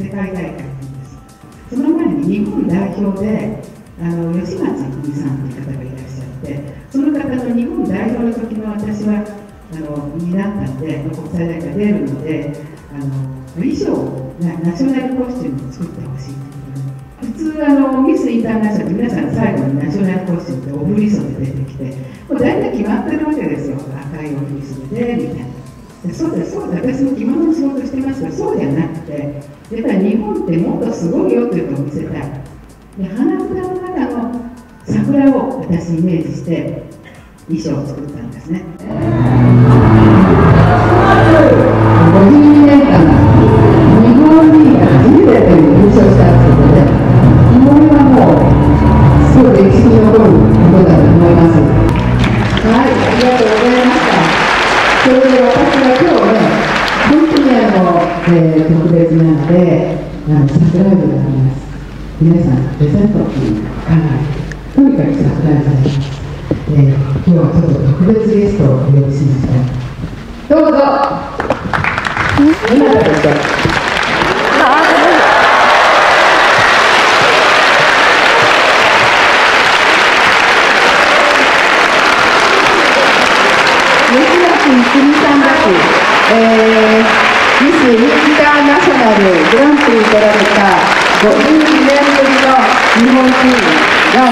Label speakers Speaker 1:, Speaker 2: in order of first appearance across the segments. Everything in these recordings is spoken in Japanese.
Speaker 1: 世界大会なんです。その前に日本代表で吉松郁美さんという方がいらっしゃって、その方の日本代表の時の私はになったんで、国際大会出るので衣装をナショナルコスチュームを作ってほしいという。普通ミスインターナショナル皆さん最後にナショナルコスチュームってオフリソで出てきて、もう大体決まってるわけですよ。赤いオフリソでみたいな。そうだそうだ、私も着物の仕事してますけど、そうじゃなくて、やっぱり日本ってもっとすごいよというのを見せたい。で、花札の中の桜を私イメージして衣装を作ったんですね。52年間日本人が初めて優勝したということで、これはもうすごい歴史に残ることだと思います。はい、ありがとうございました。それで私は今日ね、本当に特別なので、サプライズがあります。皆さん、デザートに考えて、とにかくサプライズがあります。今日はちょっと特別ゲストをお呼びしました。どうぞ。今だでしょ。吉松郁美さんだし、ミスインターナショナルグランプリ取られた52年ぶりの日本人が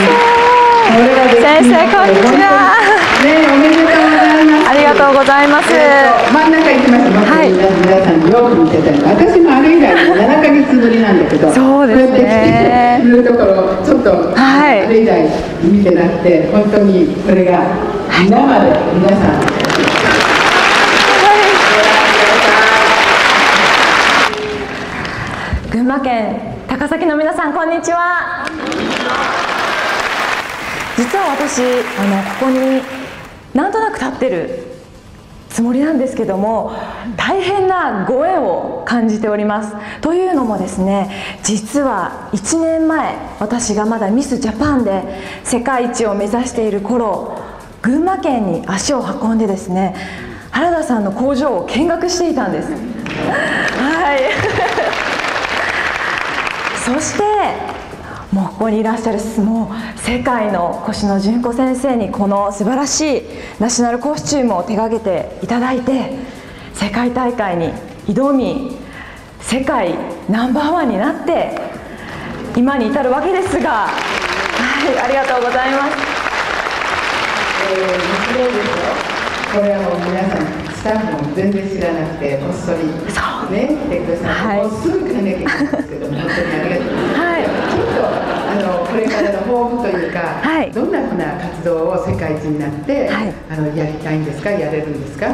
Speaker 2: 先生、こんにちは。
Speaker 1: ね、おめでとうございます。
Speaker 2: ありがとうございます。
Speaker 1: 真ん中行きました。はい。皆さんによく見せたい。私もあれ以来7ヶ月ぶりなんだけど。
Speaker 2: そうですね。
Speaker 1: いうところちょっとあれ以来見てなくて、本当にこれが生で皆さん。
Speaker 2: 群馬県高崎の皆さん、こんにちは。実は私ここになんとなく立ってるつもりなんですけども、大変なご縁を感じております。というのもですね、実は1年前、私がまだミスジャパンで世界一を目指している頃、群馬県に足を運んでですね、原田さんの工場を見学していたんです。はいそしてもうここにいらっしゃるもう世界の越野純子先生にこの素晴らしいナショナルコスチュームを手がけていただいて、世界大会に挑み世界ナンバーワンになって今に至るわけですが、はい、ありがとうございます。
Speaker 1: これはもう皆さんスタッフも全然知らなくてこっそりね来てください。もうすぐ行かなきゃいけないんですけど、本当にありがとうございます。はい、ちょっとこれからの抱負というか、はい、どんなふうな活動を世界一になって、はい、やりたいんですか、やれるんですか。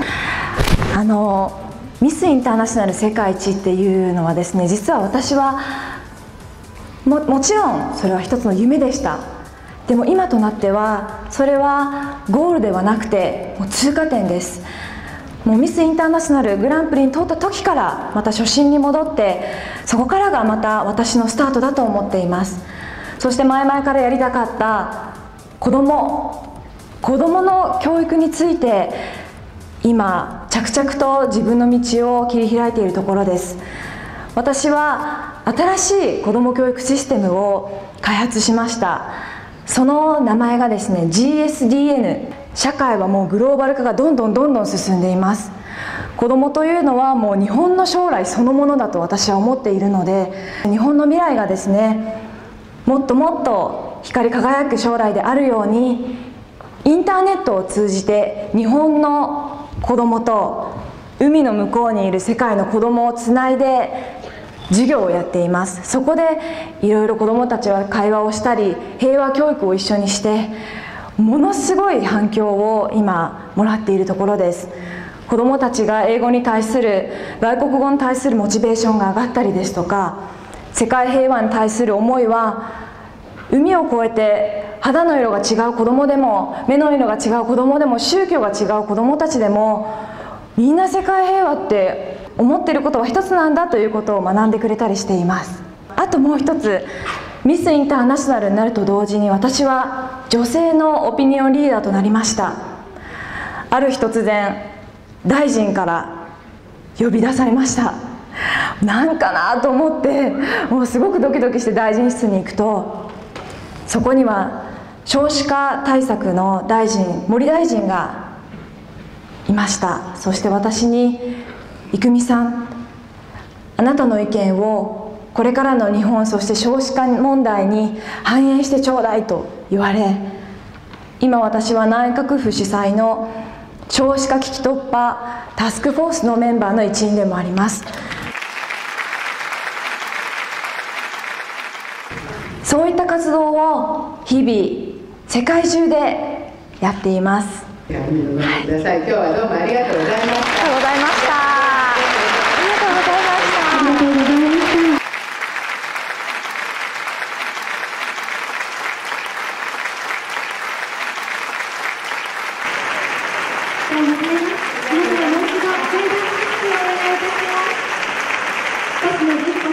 Speaker 2: ミスインターナショナル世界一っていうのはですね、実は私はもちろんそれは一つの夢でした。でも今となってはそれはゴールではなくてもう通過点です。もうミスインターナショナルグランプリに通った時からまた初心に戻って、そこからがまた私のスタートだと思っています。そして前々からやりたかった子どもの教育について今着々と自分の道を切り開いているところです。私は新しい子ども教育システムを開発しました。その名前がですね GSDN。 社会はもうグローバル化がどんどん進んでいます。子どもというのはもう日本の将来そのものだと私は思っているので、日本の未来がですねもっともっと光り輝く将来であるように、インターネットを通じて日本の子どもと海の向こうにいる世界の子どもをつないで授業をやっています。そこでいろいろ子どもたちは会話をしたり平和教育を一緒にして、ものすごい反響を今もらっているところです。子どもたちが英語に対する、外国語に対するモチベーションが上がったりですとか、世界平和に対する思いは海を越えて肌の色が違う子どもでも目の色が違う子どもでも宗教が違う子どもたちでもみんな世界平和って思っていることは一つなんだということを学んでくれたりしています。あともう一つ、ミスインターナショナルになると同時に私は女性のオピニオンリーダーとなりました。ある日突然大臣から呼び出されました。 なんかなと思って、もうすごくドキドキして大臣室に行くと、そこには少子化対策の大臣、森大臣がいました。そして私に「郁美さん、あなたの意見をこれからの日本、そして少子化問題に反映してちょうだい」と言われ、今私は内閣府主催の少子化危機突破タスクフォースのメンバーの一員でもあります。そういった活動を日々世界中でやっています。
Speaker 1: 今日はどうもありがとうございました。
Speaker 2: ありがとうございました。ありがとうございました。
Speaker 3: 皆様もう一度盛大な拍手をお願いいたします。